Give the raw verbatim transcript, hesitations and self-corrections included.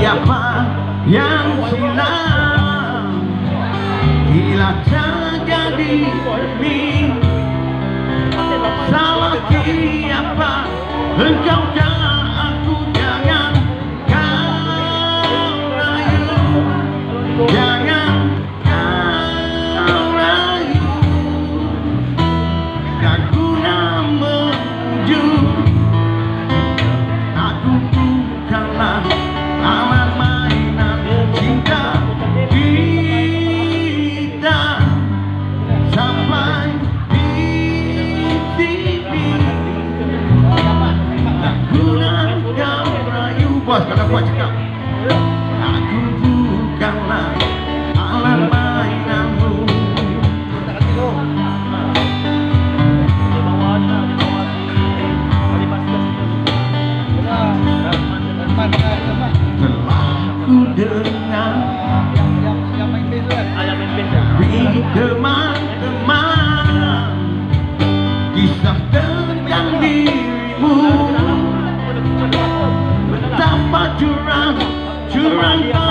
siapa yang silam bila terjadi demi salah siapa engkau jangan aku jangan kau rayu jangan kau rayu tak guna menuju aku bukanlah alat mainan cinta kita sampai di sini tak guna kau rayu bos kalau buat cakap aku bukanlah alat mainanmu. Telah ku dengar dari teman-teman kisah tentang dirimu, betapa curang curang